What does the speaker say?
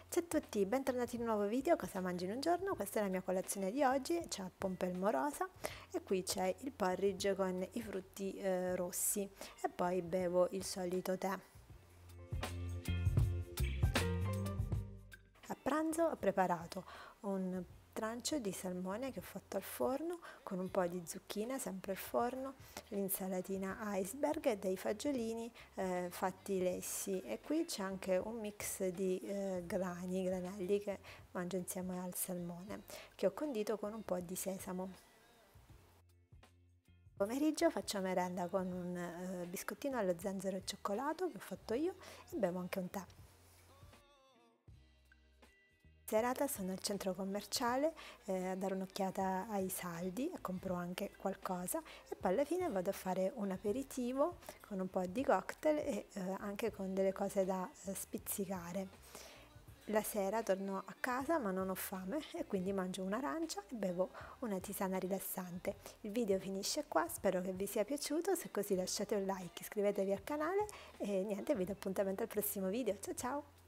Ciao a tutti, bentornati in un nuovo video. Cosa mangi in un giorno? Questa è la mia colazione di oggi. C'è pompelmo rosa e qui c'è il porridge con i frutti rossi e poi bevo il solito tè. A pranzo ho preparato un trancio di salmone che ho fatto al forno con un po' di zucchine sempre al forno, l'insalatina iceberg e dei fagiolini fatti lessi, e qui c'è anche un mix di granelli che mangio insieme al salmone, che ho condito con un po' di sesamo. Pomeriggio faccio merenda con un biscottino allo zenzero e cioccolato che ho fatto io e bevo anche un tè. Serata sono al centro commerciale a dare un'occhiata ai saldi, compro anche qualcosa e poi alla fine vado a fare un aperitivo con un po' di cocktail e anche con delle cose da spizzicare. La sera torno a casa ma non ho fame e quindi mangio un'arancia e bevo una tisana rilassante. Il video finisce qua, spero che vi sia piaciuto, se così lasciate un like, iscrivetevi al canale e niente, vi do appuntamento al prossimo video. Ciao ciao!